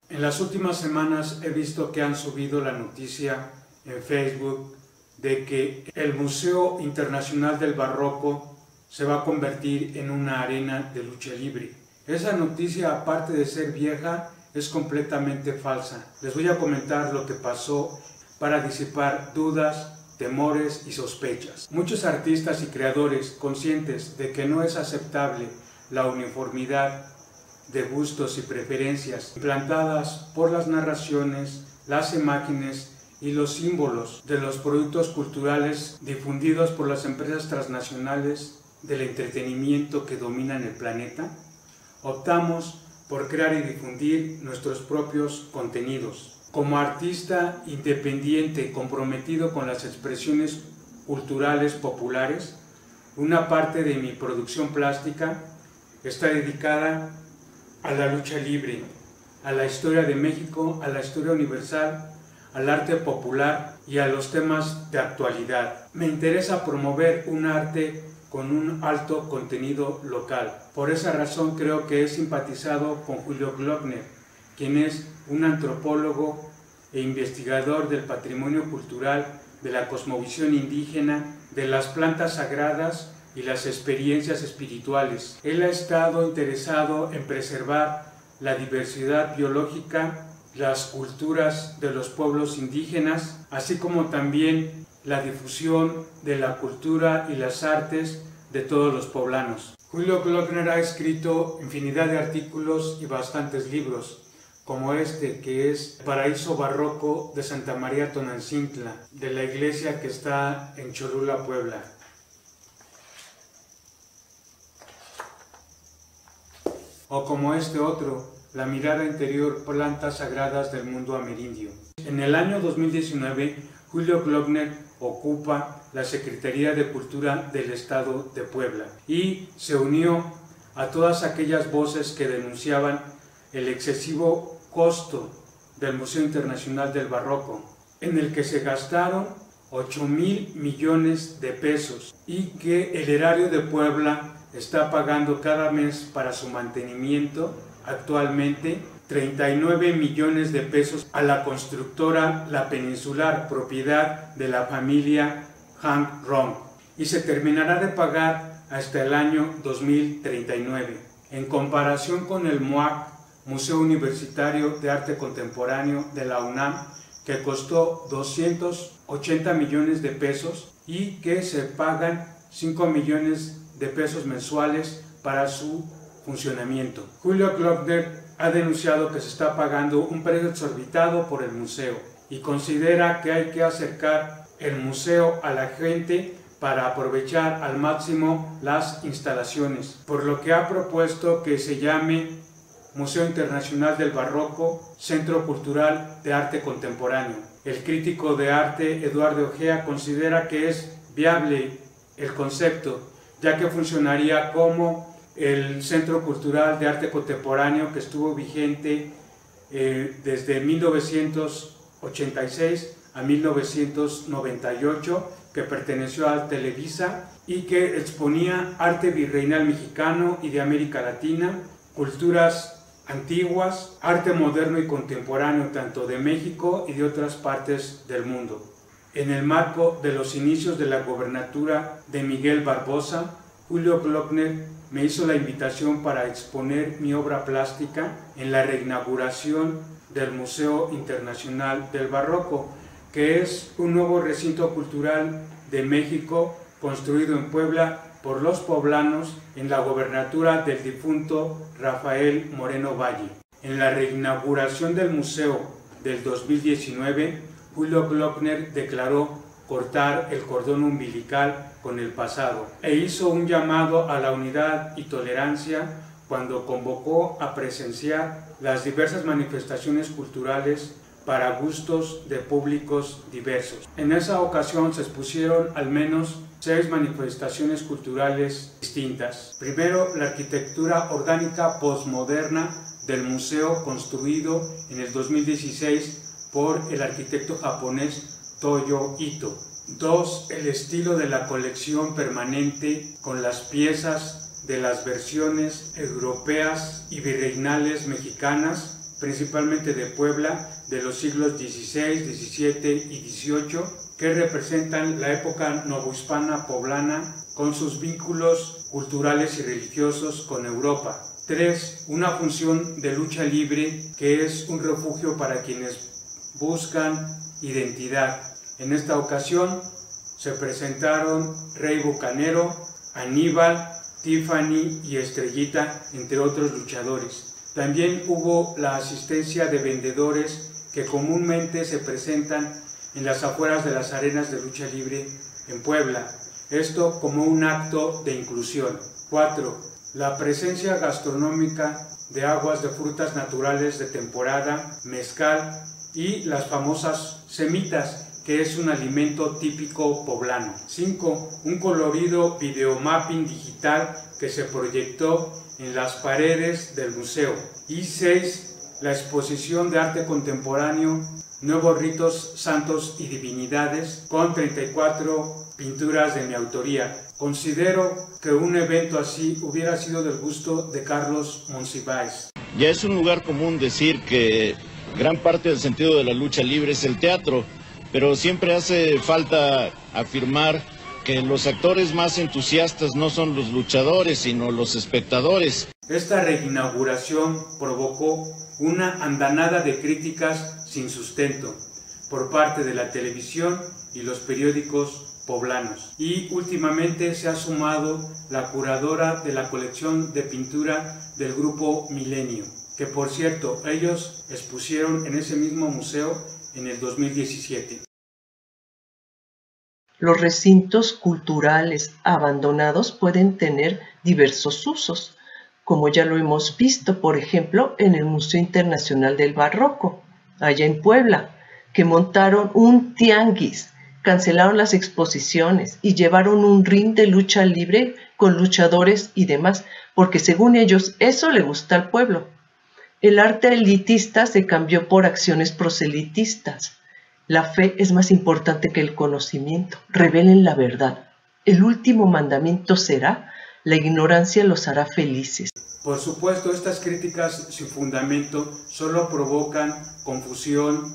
En las últimas semanas he visto que han subido la noticia en Facebook de que el Museo Internacional del Barroco se va a convertir en una arena de lucha libre. Esa noticia, aparte de ser vieja, es completamente falsa. Les voy a comentar lo que pasó para disipar dudas, temores y sospechas. Muchos artistas y creadores, conscientes de que no es aceptable la uniformidad de gustos y preferencias implantadas por las narraciones, las imágenes y los símbolos de los productos culturales difundidos por las empresas transnacionales del entretenimiento que dominan el planeta, optamos por crear y difundir nuestros propios contenidos. Como artista independiente comprometido con las expresiones culturales populares, una parte de mi producción plástica está dedicada a la lucha libre, a la historia de México, a la historia universal, al arte popular y a los temas de actualidad. Me interesa promover un arte con un alto contenido local. Por esa razón creo que he simpatizado con Julio Glockner, quien es un antropólogo e investigador del patrimonio cultural, de la cosmovisión indígena, de las plantas sagradas y las experiencias espirituales. Él ha estado interesado en preservar la diversidad biológica, las culturas de los pueblos indígenas, así como también la difusión de la cultura y las artes de todos los poblanos. Julio Glockner ha escrito infinidad de artículos y bastantes libros, como este que es Paraíso Barroco de Santa María Tonancintla, de la iglesia que está en Cholula, Puebla. O como este otro, La mirada interior, plantas sagradas del mundo amerindio. En el año 2019, Julio Glockner ocupa la Secretaría de Cultura del Estado de Puebla y se unió a todas aquellas voces que denunciaban el excesivo costo del Museo Internacional del Barroco, en el que se gastaron 8,000 millones de pesos y que el erario de Puebla está pagando cada mes para su mantenimiento actualmente 39 millones de pesos a la constructora La Peninsular, propiedad de la familia Hank Rom, y se terminará de pagar hasta el año 2039. En comparación con el MUAC, Museo Universitario de Arte Contemporáneo de la UNAM, que costó 280 millones de pesos y que se pagan 5 millones de pesos mensuales para su funcionamiento. Julio Glockner ha denunciado que se está pagando un precio exorbitado por el museo y considera que hay que acercar el museo a la gente para aprovechar al máximo las instalaciones, por lo que ha propuesto que se llame Museo Internacional del Barroco, Centro Cultural de Arte Contemporáneo. El crítico de arte Eduardo Ojea considera que es viable el concepto, ya que funcionaría como el Centro Cultural de Arte Contemporáneo que estuvo vigente desde 1986 a 1998, que perteneció a Televisa y que exponía arte virreinal mexicano y de América Latina, culturas antiguas, arte moderno y contemporáneo tanto de México y de otras partes del mundo. En el marco de los inicios de la gobernatura de Miguel Barbosa, Julio Glockner me hizo la invitación para exponer mi obra plástica en la reinauguración del Museo Internacional del Barroco, que es un nuevo recinto cultural de México construido en Puebla por los poblanos en la gobernatura del difunto Rafael Moreno Valle. En la reinauguración del museo del 2019, Julio Glockner declaró cortar el cordón umbilical con el pasado e hizo un llamado a la unidad y tolerancia cuando convocó a presenciar las diversas manifestaciones culturales para gustos de públicos diversos. En esa ocasión se expusieron al menos 6 manifestaciones culturales distintas. Primero, la arquitectura orgánica postmoderna del museo, construido en el 2016 por el arquitecto japonés Toyo Ito. 2. El estilo de la colección permanente con las piezas de las versiones europeas y virreinales mexicanas principalmente de Puebla, de los siglos XVI, XVII y XVIII, que representan la época novohispana poblana con sus vínculos culturales y religiosos con Europa. 3. Una función de lucha libre que es un refugio para quienes buscan identidad. En esta ocasión se presentaron Rey Bucanero, Aníbal, Tiffany y Estrellita, entre otros luchadores. También hubo la asistencia de vendedores que comúnmente se presentan en las afueras de las arenas de lucha libre en Puebla. Esto como un acto de inclusión. 4. La presencia gastronómica de aguas de frutas naturales de temporada, mezcal y las famosas semitas, que es un alimento típico poblano. 5. Un colorido videomapping digital que se proyectó en las paredes del museo. Y 6. La exposición de arte contemporáneo, Nuevos Ritos, Santos y Divinidades, con 34 pinturas de mi autoría. Considero que un evento así hubiera sido del gusto de Carlos Monsiváis. Ya es un lugar común decir que gran parte del sentido de la lucha libre es el teatro, pero siempre hace falta afirmar que los actores más entusiastas no son los luchadores, sino los espectadores. Esta reinauguración provocó una andanada de críticas sin sustento por parte de la televisión y los periódicos poblanos. Y últimamente se ha sumado la curadora de la colección de pintura del grupo Milenio, que por cierto, ellos expusieron en ese mismo museo en el 2017. Los recintos culturales abandonados pueden tener diversos usos, como ya lo hemos visto, por ejemplo, en el Museo Internacional del Barroco, allá en Puebla, que montaron un tianguis, cancelaron las exposiciones y llevaron un ring de lucha libre con luchadores y demás, porque según ellos eso le gusta al pueblo. El arte elitista se cambió por acciones proselitistas. La fe es más importante que el conocimiento. Revelen la verdad. El último mandamiento será: la ignorancia los hará felices. Por supuesto, estas críticas sin fundamento solo provocan confusión,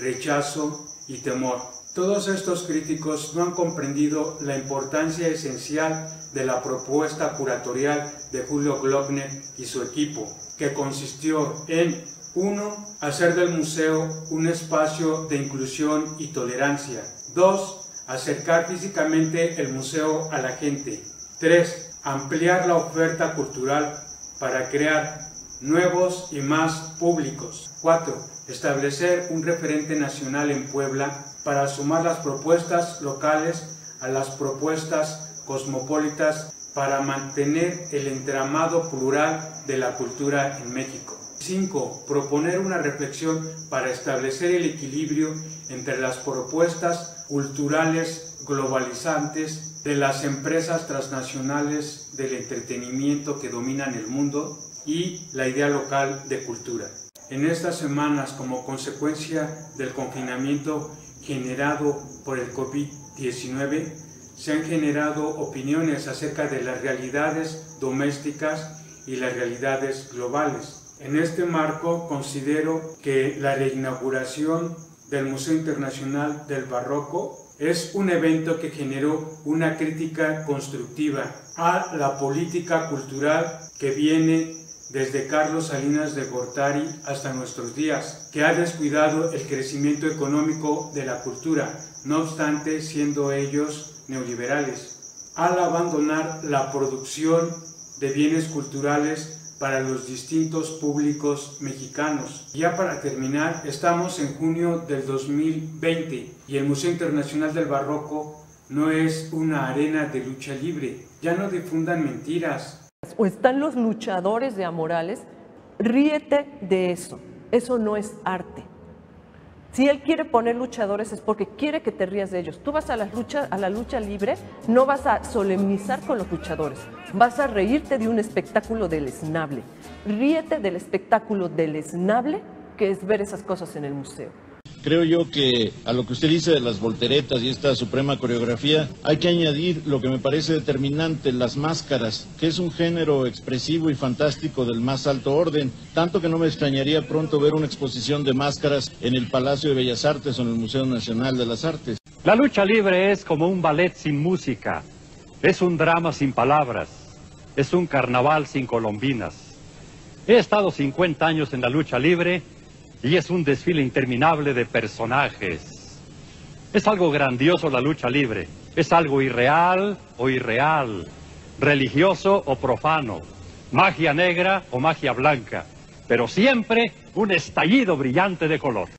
rechazo y temor. Todos estos críticos no han comprendido la importancia esencial de la propuesta curatorial de Julio Glockner y su equipo, que consistió en 1. Hacer del museo un espacio de inclusión y tolerancia. 2. Acercar físicamente el museo a la gente. 3. Ampliar la oferta cultural para crear nuevos y más públicos. 4. Establecer un referente nacional en Puebla para sumar las propuestas locales a las propuestas cosmopolitas para mantener el entramado plural de la cultura en México. 5. Proponer una reflexión para establecer el equilibrio entre las propuestas culturales globalizantes de las empresas transnacionales del entretenimiento que dominan el mundo y la idea local de cultura. En estas semanas, como consecuencia del confinamiento generado por el COVID-19, se han generado opiniones acerca de las realidades domésticas y las realidades globales. En este marco, considero que la reinauguración del Museo Internacional del Barroco es un evento que generó una crítica constructiva a la política cultural que viene desde Carlos Salinas de Gortari hasta nuestros días, que ha descuidado el crecimiento económico de la cultura, no obstante siendo ellos neoliberales, al abandonar la producción de bienes culturales para los distintos públicos mexicanos. Ya para terminar, estamos en junio del 2020 y el Museo Internacional del Barroco no es una arena de lucha libre. Ya no difundan mentiras. O están los luchadores de amorales, ríete de eso. Eso no es arte. Si él quiere poner luchadores es porque quiere que te rías de ellos. Tú vas a la lucha libre, no vas a solemnizar con los luchadores, vas a reírte de un espectáculo deleznable. Ríete del espectáculo deleznable que es ver esas cosas en el museo. creo yo que a lo que usted dice de las volteretas y esta suprema coreografía, hay que añadir lo que me parece determinante, las máscaras, que es un género expresivo y fantástico del más alto orden, tanto que no me extrañaría pronto ver una exposición de máscaras en el Palacio de Bellas Artes o en el Museo Nacional de las Artes. La lucha libre es como un ballet sin música, es un drama sin palabras, es un carnaval sin colombinas. He estado 50 años en la lucha libre y es un desfile interminable de personajes. Es algo grandioso la lucha libre, es algo irreal o irreal, religioso o profano, magia negra o magia blanca, pero siempre un estallido brillante de color.